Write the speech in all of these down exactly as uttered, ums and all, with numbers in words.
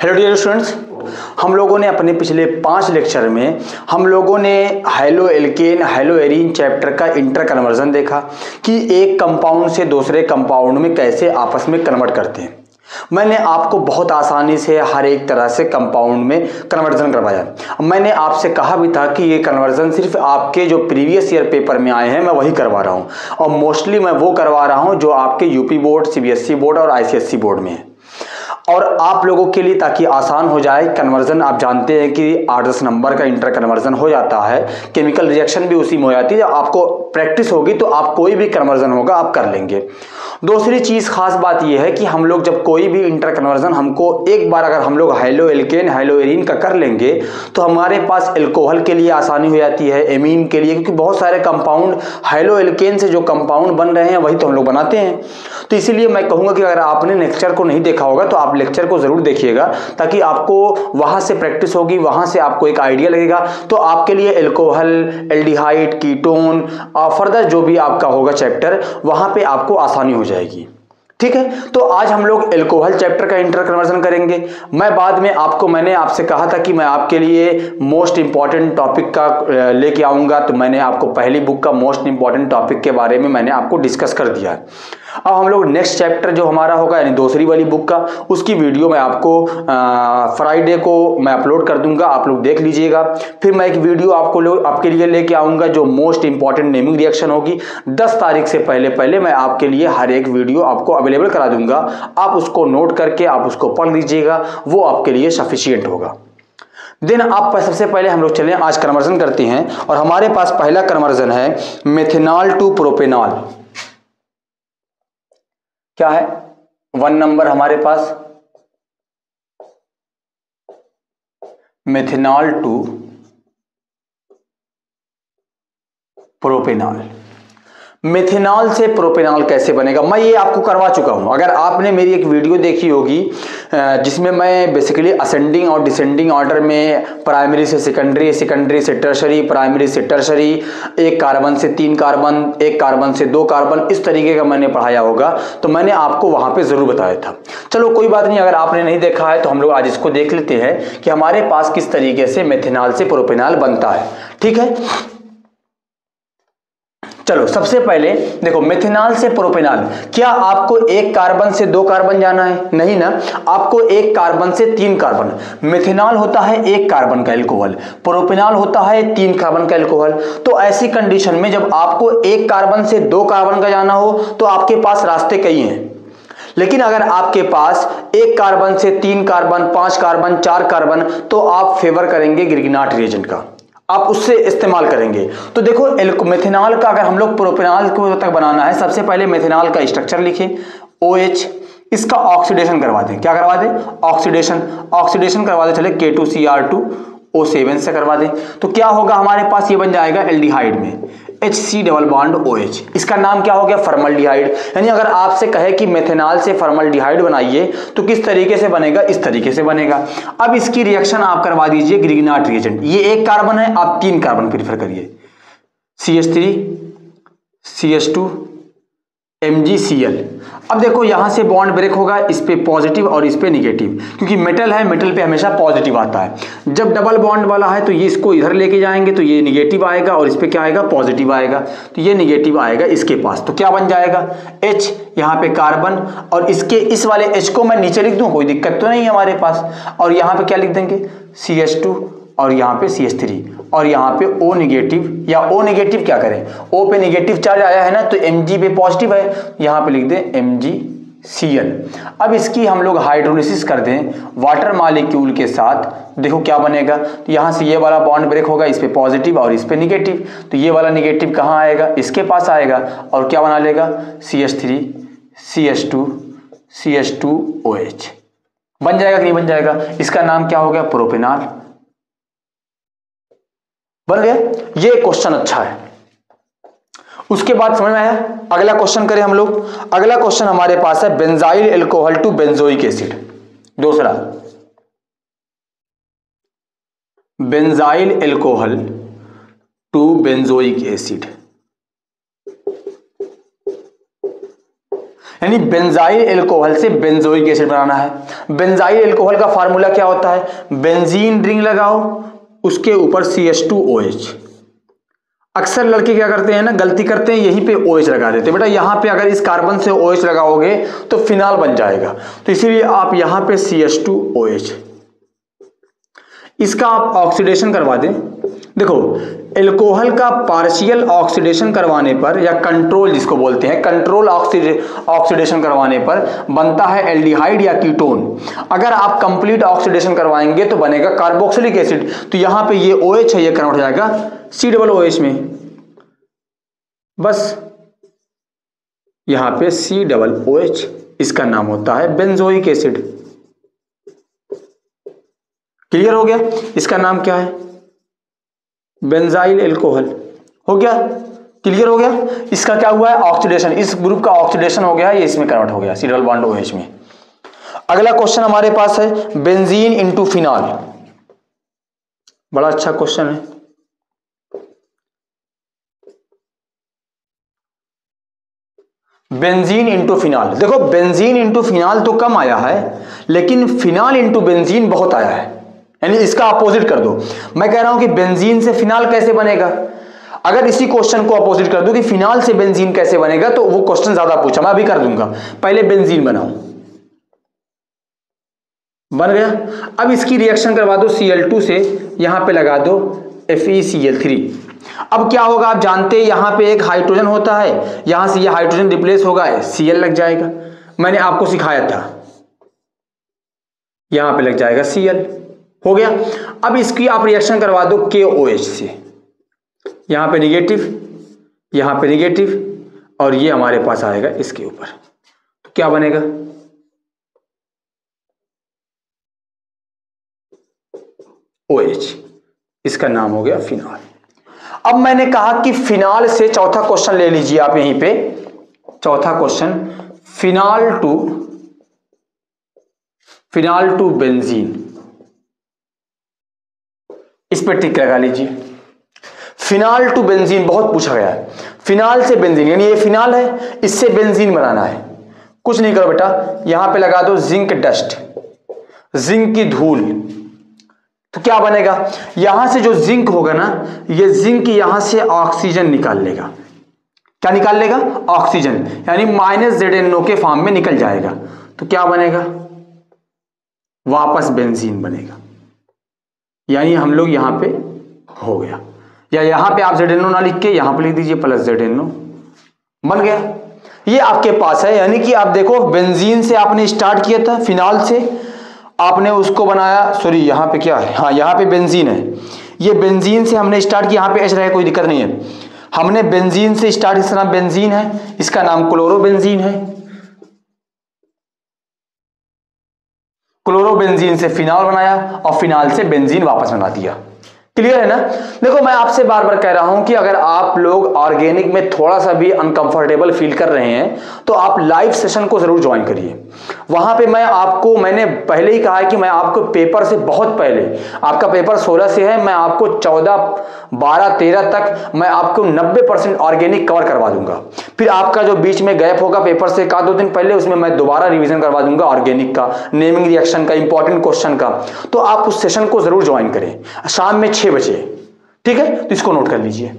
Hello dear students, हम लोगों ने अपने पिछले पांच लेक्चर में हम लोगों ने haloalkane haloarene chapter का इंटर कन्वर्जन देखा कि एक कंपाउंड से दूसरे कंपाउंड में कैसे आपस में कन्वर्ट करते हैं। मैंने आपको बहुत आसानी से हर एक तरह से कंपाउंड में कन्वर्जन करवाया। मैंने आपसे कहा भी था कि ये कन्वर्जन सिर्फ आपके जो प्रीवियस ईयर पेपर में आए हैं मैं वही करवा रहा हूँ, और मोस्टली मैं वो करवा रहा हूँ जो आपके यूपी बोर्ड, सीबीएसई बोर्ड और आईसीएसई बोर्ड में है। और आप लोगों के लिए ताकि आसान हो जाए कन्वर्जन, आप जानते हैं कि आठ दस नंबर का इंटर कन्वर्जन हो जाता है, केमिकल रिएक्शन भी उसी में हो जाती है। जब आपको प्रैक्टिस होगी तो आप कोई भी कन्वर्जन होगा आप कर लेंगे। दूसरी चीज खास बात यह है कि हम लोग जब कोई भी इंटर कन्वर्जन हमको एक बार अगर हम लोग हाइलो एल्केन हाइलो एरीन का कर लेंगे तो हमारे पास एल्कोहल के लिए आसानी हो जाती है, एमीन के लिए, क्योंकि बहुत सारे कंपाउंड हाइलो एल्केन से जो कंपाउंड बन रहे हैं वही तो हम लोग बनाते हैं। तो इसीलिए मैं कहूंगा कि अगर आपने लेक्चर को नहीं देखा होगा तो आप लेक्चर को जरूर देखिएगा, ताकि आपको वहां से प्रैक्टिस होगी, वहां से आपको एक आइडिया लगेगा। तो आपके लिए एल्कोहल, एल्डिहाइड, कीटोन और फर्दर जो भी आपका होगा चैप्टर वहां पे आपको आसानी हो जाएगी। ठीक है, तो आज हम लोग एल्कोहल चैप्टर का इंटर कन्वर्जन करेंगे। मैं बाद में आपको मैंने आपसे कहा था कि मैं आपके लिए मोस्ट इंपॉर्टेंट टॉपिक का लेके आऊंगा, तो मैंने आपको पहली बुक का मोस्ट इंपॉर्टेंट टॉपिक के बारे में मैंने आपको डिस्कस कर दिया है। अब हम लोग नेक्स्ट चैप्टर जो हमारा होगा यानी दूसरी वाली बुक का, उसकी वीडियो मैं आपको फ्राइडे को मैं अपलोड कर दूंगा, आप लोग देख लीजिएगा। फिर मैं एक वीडियो आपको लोग आपके लिए लेके आऊंगा जो मोस्ट इंपॉर्टेंट नेमिंग रिएक्शन होगी। दस तारीख से पहले पहले मैं आपके लिए हर एक वीडियो आपको अवेलेबल करा दूंगा, आप उसको नोट करके आप उसको पढ़ लीजिएगा, वो आपके लिए सफिशियंट होगा। देन आप सबसे पहले हम लोग चलें आज कन्वर्जन करते हैं, और हमारे पास पहला कन्वर्जन है मेथेनॉल टू प्रोपेनॉल। क्या है? वन नंबर हमारे पास मेथेनॉल टू प्रोपेनॉल। मेथेनॉल से प्रोपेनॉल कैसे बनेगा मैं ये आपको करवा चुका हूं। अगर आपने मेरी एक वीडियो देखी होगी जिसमें मैं बेसिकली असेंडिंग और डिसेंडिंग ऑर्डर में प्राइमरी से सेकेंडरी, सेकेंडरी से टर्शरी, प्राइमरी से टर्शरी, एक कार्बन से तीन कार्बन, एक कार्बन से दो कार्बन, इस तरीके का मैंने पढ़ाया होगा, तो मैंने आपको वहां पे जरूर बताया था। चलो कोई बात नहीं, अगर आपने नहीं देखा है तो हम लोग आज इसको देख लेते हैं कि हमारे पास किस तरीके से मेथेनॉल से प्रोपेनॉल बनता है। ठीक है, चलो सबसे पहले देखो मेथेनॉल से प्रोपेनॉल। क्या आपको एक कार्बन से दो कार्बन जाना है? नहीं ना, आपको एक कार्बन से तीन कार्बन। मेथेनॉल होता है एक कार्बन का एल्कोहल, प्रोपेनॉल होता है तीन कार्बन का एल्कोहल। तो ऐसी कंडीशन में जब आपको एक कार्बन से दो कार्बन का जाना हो तो आपके पास रास्ते कई हैं, लेकिन अगर आपके पास एक कार्बन से तीन कार्बन, पांच कार्बन, चार कार्बन, तो आप फेवर करेंगे ग्रिग्नाट रिएजेंट का, आप उससे इस्तेमाल करेंगे। तो देखो मेथेनॉल का अगर हम लोग प्रोपेनॉल को तक बनाना है, सबसे पहले मेथेनॉल का स्ट्रक्चर लिखें OH, इसका ऑक्सीडेशन करवा दें। क्या करवा दें? ऑक्सीडेशन। ऑक्सीडेशन करवा दें, चले K two C R two O seven से करवा दें। तो क्या होगा हमारे पास, ये बन जाएगा एल्डिहाइड में H C double bond OH। इसका नाम क्या हो गया? फॉर्मल्डिहाइड। यानी अगर आपसे कहे कि मेथेनॉल से फॉर्मल्डिहाइड बनाइए तो किस तरीके से बनेगा? इस तरीके से बनेगा। अब इसकी रिएक्शन आप करवा दीजिए ग्रिग्नाट रिएजेंट। ये एक कार्बन है, आप तीन कार्बन प्रीफर करिए, C H three C H two M G C L. अब देखो यहां से बॉन्ड ब्रेक होगा, इस पे पॉजिटिव और इस पे निगेटिव, क्योंकि मेटल है, मेटल पे हमेशा पॉजिटिव आता है। जब डबल बॉन्ड वाला है तो ये इसको इधर लेके जाएंगे तो ये निगेटिव आएगा और इस पे क्या आएगा? पॉजिटिव आएगा। तो ये निगेटिव आएगा इसके पास, तो क्या बन जाएगा? H, यहाँ पे कार्बन, और इसके इस वाले H को मैं नीचे लिख दूं, कोई दिक्कत तो नहीं है हमारे पास। और यहाँ पे क्या लिख देंगे? सी एच टू, और यहाँ पे सी एच थ्री, और यहाँ पे O निगेटिव, या O निगेटिव क्या करें, O पे निगेटिव चार्ज आया है ना, तो Mg पे पॉजिटिव है, यहाँ पे लिख दें एम जी सी एल। अब इसकी हम लोग हाइड्रोलिसिस कर दें वाटर मॉलिक्यूल के साथ, देखो क्या बनेगा। तो यहाँ से ये वाला बॉन्ड ब्रेक होगा, इस पे पॉजिटिव और इस पे निगेटिव, तो ये वाला निगेटिव कहाँ आएगा? इसके पास आएगा, और क्या बना लेगा? C H three C H two C H two O H. बन जाएगा कि नहीं बन जाएगा? इसका नाम क्या हो गया? प्रोपेनॉल। बन गया। ये क्वेश्चन अच्छा है। उसके बाद समझ में आया? अगला क्वेश्चन करें हम लोग। अगला क्वेश्चन हमारे पास है benzyl alcohol to benzoic acid. दूसरा, benzyl alcohol to benzoic acid. यानी बेंजाइल एल्कोहल से बेंजोइक एसिड बनाना है। बेंजाइल एल्कोहल का फार्मूला क्या होता है, बेंजीन रिंग लगाओ, उसके ऊपर C H two O H. अक्सर लड़के क्या करते हैं ना, गलती करते हैं, यहीं पे OH लगा देते हैं। बेटा यहाँ पे अगर इस कार्बन से OH लगाओगे तो फिनाल बन जाएगा, तो इसीलिए आप यहाँ पे C H two O H, इसका आप ऑक्सीडेशन करवा दें। देखो एल्कोहल का पार्शियल ऑक्सीडेशन करवाने पर, या कंट्रोल जिसको बोलते हैं, कंट्रोल ऑक्सीडेशन करवाने पर बनता है एल्डिहाइड या कीटोन। अगर आप कंप्लीट ऑक्सीडेशन करवाएंगे तो बनेगा कार्बोक्सिलिक एसिड। तो यहां पे ये OH है, ये कन्वर्ट हो जाएगा सी डबल OH में, बस यहां पे सी डबल OH, इसका नाम होता है बेंजोइक एसिड। क्लियर हो गया, इसका नाम क्या है, बेंजाइल एल्कोहल। हो गया, क्लियर हो गया। इसका क्या हुआ है, ऑक्सीडेशन, इस ग्रुप का ऑक्सीडेशन हो गया, ये इसमें कन्वर्ट हो गया सी डबल बॉन्ड OH में। अगला क्वेश्चन हमारे पास है बेंजीन इंटू फिनॉल। बड़ा अच्छा क्वेश्चन है। बेंजीन इंटू फिनॉल, देखो बेंजीन इंटू फिनॉल तो कम आया है, लेकिन फिनॉल इंटू बेंजीन बहुत आया है, यानी इसका अपोजिट कर दो। मैं कह रहा हूं कि बेंजीन से फिनॉल कैसे बनेगा। अगर इसी क्वेश्चन को अपोजिट कर दो कि फिनॉल से बेंजीन कैसे बनेगा, तो वो क्वेश्चन ज्यादा पूछा, मैं अभी कर दूंगा। पहले बेंजीन बनाओ, बन गया। अब इसकी रिएक्शन करवा दो सी एल टू से, यहां पे लगा दो F E C L three. अब क्या होगा, आप जानते हैं यहां पे एक हाइड्रोजन होता है, यहां से ये हाइड्रोजन रिप्लेस होगा, Cl लग जाएगा। मैंने आपको सिखाया था, यहां पे लग जाएगा Cl। हो गया। अब इसकी आप रिएक्शन करवा दो के ओ एच से, यहां पे निगेटिव, यहां पे निगेटिव, और ये हमारे पास आएगा इसके ऊपर, तो क्या बनेगा, OH, इसका नाम हो गया फिनॉल। अब मैंने कहा कि फिनॉल से चौथा क्वेश्चन ले लीजिए आप यहीं पे, चौथा question, phenol to phenol to benzene, इस पे टिक लगा लीजिए। फिनॉल टू बेंजीन बहुत पूछा गया है। फिनॉल से बेंजीन, यानी ये फिनॉल है, इससे बेंजीन बनाना है। कुछ नहीं करो बेटा, यहां पे लगा दो जिंक डस्ट, जिंक की धूल, तो क्या बनेगा, यहां से जो जिंक होगा ना, ये जिंक यहां से ऑक्सीजन निकाल लेगा। क्या निकाल लेगा, ऑक्सीजन, यानी माइनस जेड एन ओ के फॉर्म में निकल जाएगा। तो क्या बनेगा, वापस बेंजीन बनेगा। यानी हम लोग यहां पे हो गया, या यहां पे आप जेड एन ओ ना लिख के यहां पे लिख दीजिए प्लस जेड एन ओ, बन गया। ये आपके पास है, यानी कि आप देखो बेंजीन से आपने स्टार्ट किया था, फिनॉल से आपने उसको बनाया, सॉरी यहां पे क्या है, हाँ यहां पे बेंजीन है, ये बेंजीन से हमने स्टार्ट किया, यहां पे एच रहे कोई दिक्कत नहीं है। हमने बेंजीन से स्टार्ट, इसका नाम बेंजीन है, इसका नाम क्लोरोबेंजीन है। क्लोरोबेंजीन से फिनॉल बनाया और फिनॉल से बेंजीन वापस बना दिया। क्लियर है ना। देखो मैं आपसे बार बार कह रहा हूं कि अगर आप लोग ऑर्गेनिक में थोड़ा सा भी अनकंफर्टेबल फील कर रहे हैं तो आप लाइव सेशन को जरूर ज्वाइन करिए। वहां पे मैं आपको, मैंने पहले ही कहा है कि मैं आपको पेपर से बहुत पहले, आपका पेपर सोलह से है, मैं आपको चौदह बारह तेरह तक मैं आपको नब्बे परसेंट ऑर्गेनिक कवर करवा दूंगा। फिर आपका जो बीच में गैप होगा पेपर से का दो दिन पहले, उसमें मैं दोबारा रिवीजन करवा दूंगा ऑर्गेनिक का, नेमिंग रिएक्शन का, इंपॉर्टेंट क्वेश्चन का। तो आप उस सेशन को जरूर ज्वाइन करें शाम में छह बजे, ठीक है। तो इसको नोट कर लीजिए।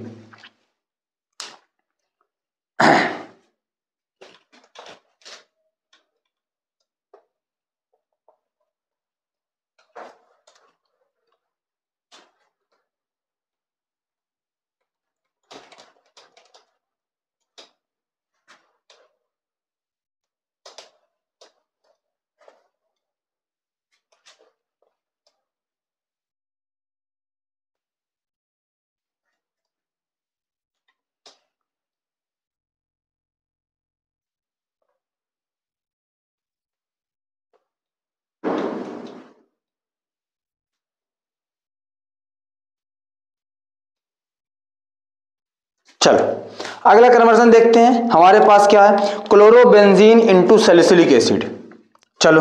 चलो अगला कन्वर्जन देखते हैं। हमारे पास क्या है, क्लोरोबेंजीन इंटू सैलिसिलिक एसिड। चलो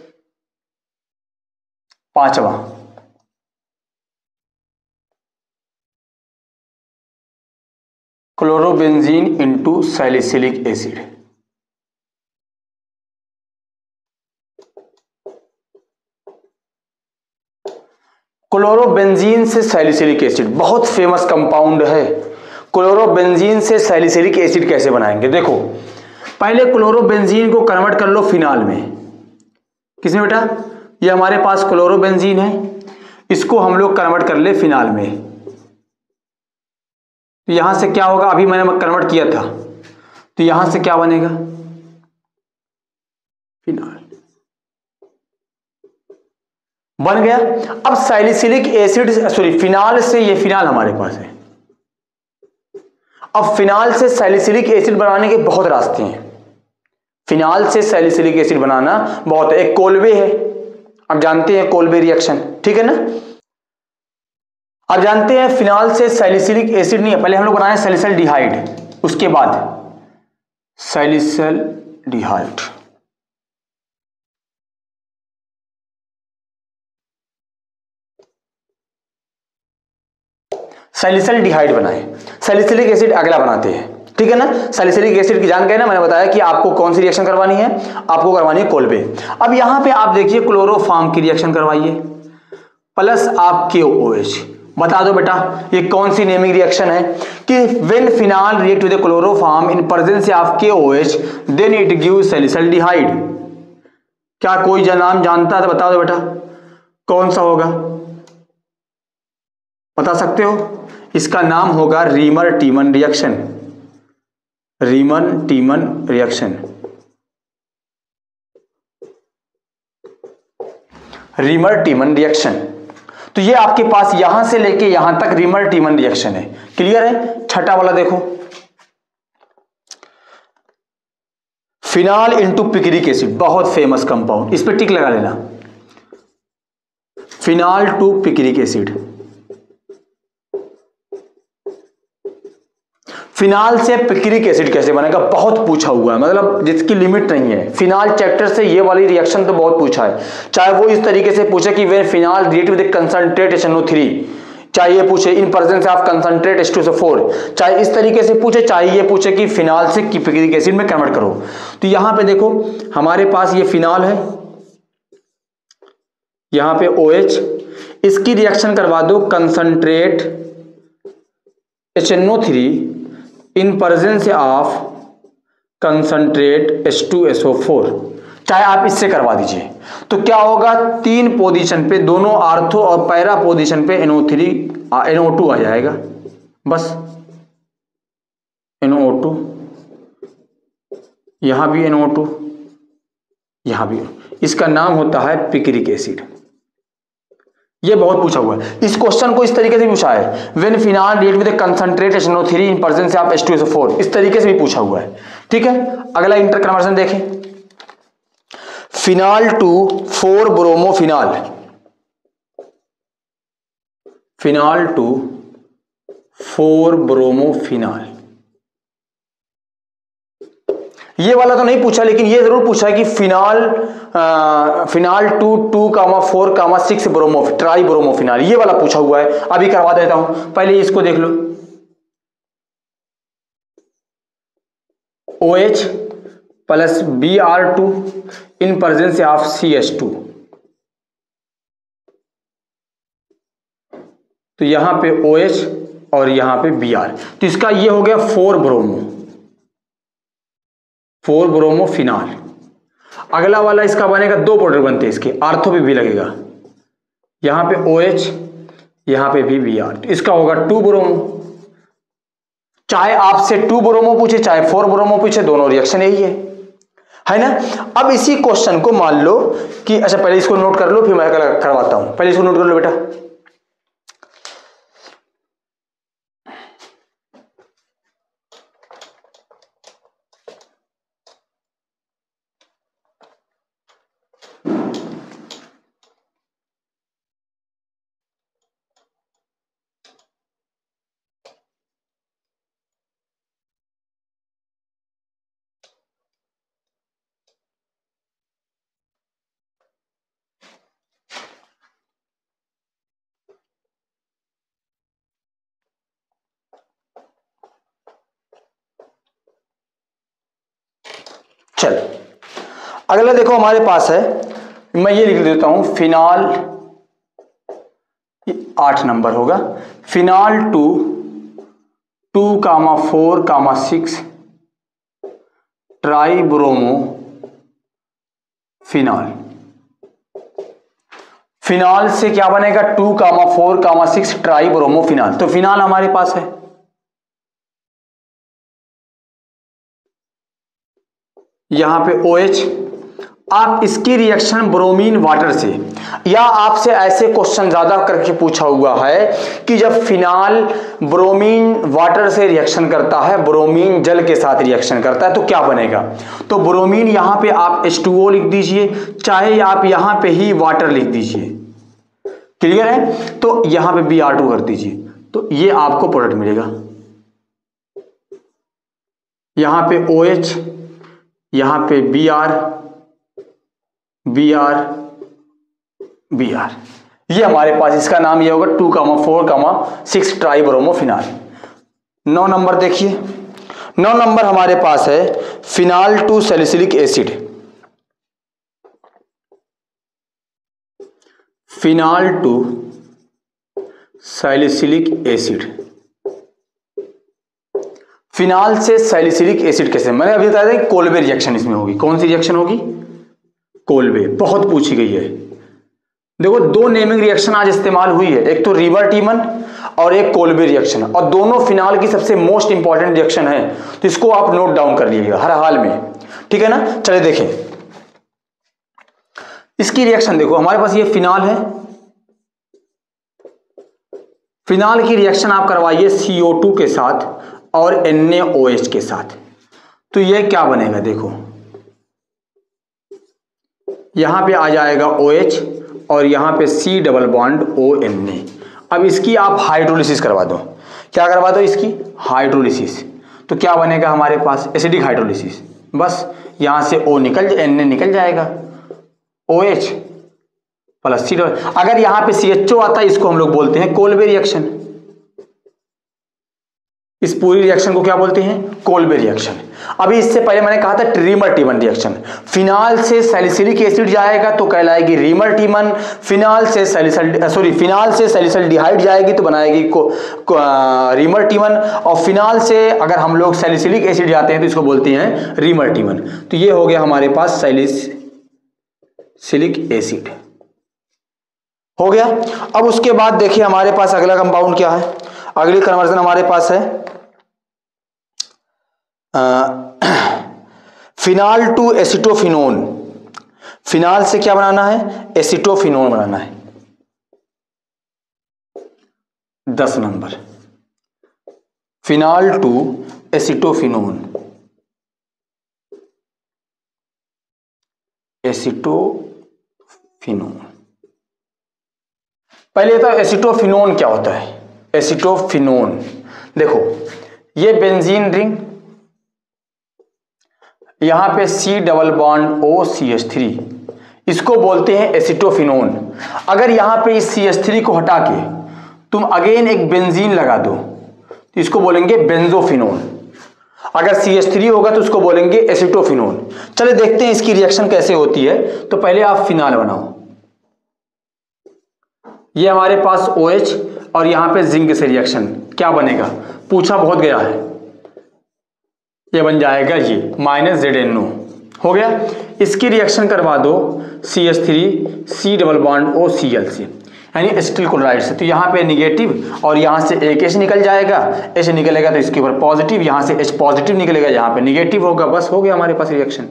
पांचवा, chlorobenzene into salicylic acid. Chlorobenzene से सैलिसिलिक एसिड, बहुत फेमस कंपाउंड है। क्लोरोबेंजीन से सैलिसिलिक एसिड कैसे बनाएंगे? देखो, पहले क्लोरोबेंजीन को कन्वर्ट कर लो फिनाल में। किसमें बेटा? ये हमारे पास क्लोरोबेंजीन है, इसको हम लोग कन्वर्ट कर ले फिनाल में। तो यहां से क्या होगा? अभी मैंने कन्वर्ट किया था, तो यहां से क्या बनेगा? फिनाल बन गया। अब सैलिसिलिक एसिड, सॉरी फिनाल से, ये फिनाल हमारे पास है। अब फिनाल से सैलिसिलिक एसिड बनाने के बहुत रास्ते हैं। फिनाल से सैलिसिलिक एसिड बनाना बहुत, एक कोल्बे है, आप जानते हैं कोल्बे रिएक्शन, ठीक है ना? आप जानते हैं फिनाल से सैलिसिलिक एसिड नहीं, पहले हम लोग बनाए सैलिसल्डिहाइड, उसके बाद सैलिसल्डिहाइड। सैलिसल्डिहाइड बनाए, सैलिसिलिक एसिड अगला बनाते हैं, ठीक है ना? सैलिसिलिक एसिड की जान गए ना, मैंने बताया कि आपको कौन सी रिएक्शन करवानी है, आपको करवानी है कोल्बे। अब यहां पे आप देखिए क्लोरोफॉर्म की रिएक्शन करवाइए, प्लस आप KOH। बता दो बेटा ये कौन सी नेमिंग रिएक्शन है? कि when phenol react with chloroform in presence of KOH then it gives salicylaldehyde. क्या कोई नाम जानता है तो बता दो बेटा, कौन सा होगा? बता सकते हो? इसका नाम होगा Reimer Tiemann reaction. Reimer Tiemann reaction, Reimer Tiemann reaction. तो ये आपके पास यहां से लेके यहां तक रीमर टीमन रिएक्शन है। क्लियर है? छठा वाला देखो, फिनाल इंटू पिक्रिक एसिड, बहुत फेमस कंपाउंड, इस पे टिक लगा लेना। Phenol to picric acid, phenol से पिक्रिक एसिड कैसे बनेगा? बहुत पूछा हुआ है, मतलब जिसकी लिमिट नहीं है। फिनाल चैप्टर से ये वाली रिएक्शन तो बहुत पूछा है, चाहे वो इस तरीके से पूछे कि when phenol react with concentrate H N O three, चाहे ये पूछे in presence of concentrate H two S O four, चाहे इस तरीके से पूछे, चाहे ये पूछे कि फिनाल से पिक्रिक एसिड में कन्वर्ट करो। तो यहां पे देखो हमारे पास ये फिनाल है, यहां पे OH, इसकी रिएक्शन करवा दो concentrate H N O three in presence of concentrate H two S O four, चाहे आप इससे करवा दीजिए। तो क्या होगा? तीन पोजीशन पे, दोनों आर्थो और पैरा पोजीशन पे N O three N O two आ जाएगा, बस एन ओ टू, यहां भी एन ओ टू, यहां भी। इसका नाम होता है पिक्रिक एसिड। ये बहुत पूछा हुआ है, इस क्वेश्चन को इस तरीके से पूछा है, when phenol react with concentrate H N O three in presence of H two S O four, इस तरीके से भी पूछा हुआ है, ठीक है? अगला इंटर कन्वर्जन देखें, phenol to four bromophenol, phenol to four bromophenol. ये वाला तो नहीं पूछा, लेकिन ये जरूर पूछा है कि फिनाल आ, phenol to two comma four comma six bromo tri bromophenol, ये वाला पूछा हुआ है। अभी करवा देता हूं, पहले इसको देख लो। OH plus B R two in presence of C H two, तो यहां पे OH और यहां पे Br, तो इसका ये हो गया फोर ब्रोमो, फोर ब्रोमोफिनाल। अगला वाला इसका बनेगा, दो प्रोडक्ट बनते हैं इसके, आर्थो पे भी लगेगा, यहां पे OH यहां पे भी Br, तो इसका होगा टू ब्रोमो। चाहे आपसे टू ब्रोमो पूछे चाहे फोर ब्रोमो पूछे, दोनों रिएक्शन यही है, है ना? अब इसी क्वेश्चन को मान लो कि, अच्छा पहले इसको नोट कर लो फिर मैं करवाता हूं, पहले इसको नोट कर लो बेटा। चल अगला देखो हमारे पास है, मैं ये लिख देता हूं, फिनाल आठ नंबर होगा। Phenol to two comma four comma six tri bromo phenol. Phenol से क्या बनेगा, two comma four comma six tri bromo phenol. तो फिनाल हमारे पास है, यहां पे OH। आप इसकी रिएक्शन ब्रोमीन वाटर से, या आपसे ऐसे क्वेश्चन ज्यादा करके पूछा हुआ है कि जब फिनाल ब्रोमीन वाटर से रिएक्शन करता है, ब्रोमीन जल के साथ रिएक्शन करता है, तो क्या बनेगा। तो ब्रोमीन यहां पे आप एच टू ओ लिख दीजिए, चाहे आप यहां पे ही वाटर लिख दीजिए, क्लियर है। तो यहां पे बी आर टू कर दीजिए, तो ये आपको प्रोडक्ट मिलेगा। यहां पे OH, यहां पे B R B R B R, ये हमारे पास इसका नाम ये होगा two comma four comma six tri bromo phenol. नौ नंबर देखिए, नौ नंबर हमारे पास है phenol to salicylic acid. Phenol to salicylic acid. Phenol से सैलिसिलिक एसिड कैसे, मैंने अभी बताया था कोल्बे रिएक्शन इसमें होगी। कौन सी रिएक्शन होगी, कोल्बे, बहुत पूछी गई है। देखो दो नेमिंग रिएक्शन आज इस्तेमाल हुई है, एक तो रीवर टीमन और एक कोल्बे रिएक्शन, और दोनों फिनाल की सबसे मोस्ट इंपॉर्टेंट रिएक्शन है, तो इसको आप नोट डाउन कर लीजिएगा हर हाल में, ठीक है ना। चलिए देखें इसकी रिएक्शन। देखो हमारे पास ये फिनाल है, फिनाल की रिएक्शन आप करवाइए सी ओ टू के साथ और एन ए ओ एच के साथ, तो ये क्या बनेगा, देखो यहां पे आ जाएगा OH और यहां पे C double bond O N A। अब इसकी आप हाइड्रोलिसिस करवा दो, क्या करवा दो, इसकी हाइड्रोलिसिस, तो क्या बनेगा हमारे पास, एसिडिक हाइड्रोलिसिस। बस यहां से O निकल Na निकल जाएगा, OH प्लस C डबल। अगर यहां पे C H O आता है, इसको हम लोग बोलते हैं कोल्बे रिएक्शन। इस पूरी रिएक्शन को क्या बोलते हैं, कोल्बे रिएक्शन। अभी इससे पहले मैंने कहा था रीमर टीमन रिएक्शन। फिनाल से सैलिसिलिक एसिड जाएगा तो कहलाएगी रीमर टीमन, फिनाल से सैलिसल सॉरी फिनाल से सैलिसल्डिहाइड जाएगी तो बनाएगी को, को रीमर टीमन, और फिनाल से अगर हम लोग सैलिसिलिक एसिड जाते हैं तो इसको बोलते हैं रीमर टीमन। तो ये हो गया हमारे पास सैलिसिलिक एसिड हो गया। अब उसके बाद देखिए हमारे पास अगला कंपाउंड क्या है, अगली कन्वर्जन हमारे पास है फिनाल टू एसिटोफिनोन। फिनाल से क्या बनाना है, एसिटोफिनोन बनाना है। दस नंबर फिनाल टू एसिटोफिनोन, एसिटोफिनोन। पहले तो एसिटोफिनोन क्या होता है, एसिटोफिनोन देखो ये बेंजीन रिंग, यहां पे C double bond O C H three, इसको बोलते हैं एसिटोफिनोन। अगर यहां पे इस C H थ्री को हटा के तुम अगेन एक बेंजीन लगा दो तो इसको बोलेंगे बेंजोफिनोन। अगर C H थ्री होगा तो उसको बोलेंगे एसिटोफिनोन। चलिए देखते हैं इसकी रिएक्शन कैसे होती है। तो पहले आप फिनाल बनाओ, ये हमारे पास OH और यहां पे जिंक से रिएक्शन क्या बनेगा, पूछा बहुत गया है, ये बन जाएगा ये माइनस जेड एन ओ हो गया। इसकी रिएक्शन करवा दो C H three C double bond O C L से, यानी एसिटिल क्लोराइड से। तो यहाँ पे निगेटिव और यहाँ से एक H निकल जाएगा, H निकलेगा तो इसके ऊपर पॉजिटिव, यहाँ से H पॉजिटिव निकलेगा, यहाँ पे निगेटिव होगा। बस हो गया हमारे पास रिएक्शन,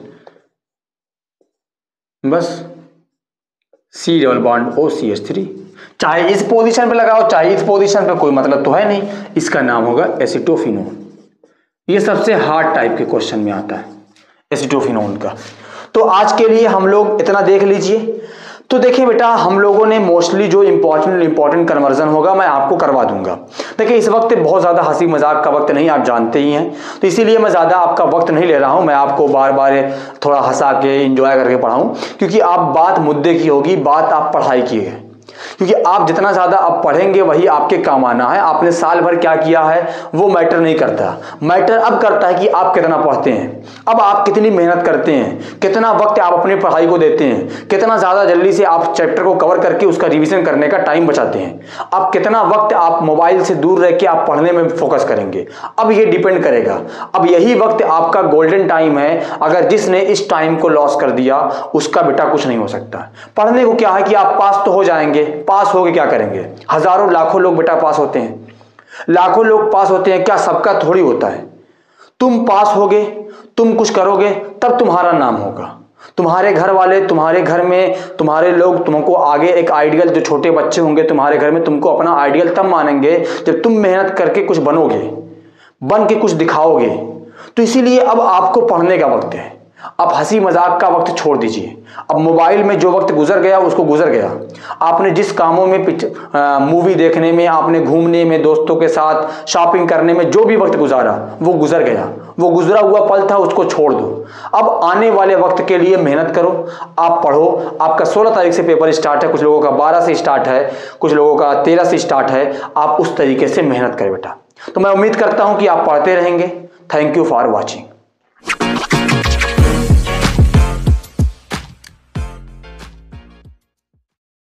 बस C double bond O C H three. चाहे इस पोजीशन पे लगाओ चाहे इस पोजीशन पे, कोई मतलब तो है नहीं। इसका नाम होगा एसिटोफिनोन। ये सबसे हार्ड टाइप के क्वेश्चन में आता है एसिटोफिनोन का। तो आज के लिए हम लोग इतना देख लीजिए। तो देखिए बेटा, हम लोगों ने मोस्टली जो इंपॉर्टेंट इंपॉर्टेंट कन्वर्जन होगा मैं आपको करवा दूंगा। देखिए इस वक्त बहुत ज़्यादा हंसी मजाक का वक्त नहीं, आप जानते ही हैं, तो इसीलिए मैं ज़्यादा आपका वक्त नहीं ले रहा हूं। मैं आपको बार बार थोड़ा हंसा के इंजॉय करके पढ़ाऊं, क्योंकि आप बात मुद्दे की होगी, बात आप पढ़ाई की है। क्योंकि आप जितना ज़्यादा अब पढ़ेंगे वही आपके काम आना है। आपने साल भर क्या किया है वो मैटर नहीं करता, मैटर अब करता है कि आप कितना पढ़ते हैं, अब आप कितनी मेहनत करते हैं, कितना वक्त आप अपनी पढ़ाई को देते हैं, कितना ज़्यादा जल्दी से आप चैप्टर को कवर करके उसका रिवीजन करने का टाइम बचाते हैं, अब कितना वक्त आप मोबाइल से दूर रह के आप पढ़ने में फोकस करेंगे, अब ये डिपेंड करेगा। अब यही वक्त आपका गोल्डन टाइम है, अगर जिसने इस टाइम को लॉस कर दिया उसका बेटा कुछ नहीं हो सकता। पढ़ने को क्या है कि आप पास तो हो जाएंगे, पास होके क्या करेंगे? हजारों लाखों लोग बेटा पास होते हैं, लाखों लोग पास होते हैं, क्या सबका थोड़ी होता है? तुम पास होगे, तुम कुछ करोगे तब तुम्हारा नाम होगा, तुम्हारे घर वाले, तुम्हारे घर में तुम्हारे लोग तुमको आगे एक आइडियल, जो छोटे बच्चे होंगे तुम्हारे घर में, तुमको अपना आइडियल तब मानेंगे जब तुम मेहनत करके कुछ बनोगे, बन के कुछ दिखाओगे। तो इसीलिए अब आपको पढ़ने का वक्त है, अब हंसी मजाक का वक्त छोड़ दीजिए। अब मोबाइल में जो वक्त गुजर गया उसको गुजर गया। आपने जिस कामों में आ, मूवी देखने में, आपने घूमने में, दोस्तों के साथ शॉपिंग करने में जो भी वक्त गुजारा वो गुजर गया, वो गुजरा हुआ पल था, उसको छोड़ दो। अब आने वाले वक्त के लिए मेहनत करो, आप पढ़ो। आपका सोलह तारीख से पेपर स्टार्ट है, कुछ लोगों का बारह से स्टार्ट है, कुछ लोगों का तेरह से स्टार्ट है। आप उस तरीके से मेहनत करें बेटा। तो मैं उम्मीद करता हूं कि आप पढ़ते रहेंगे। Thank you for watching.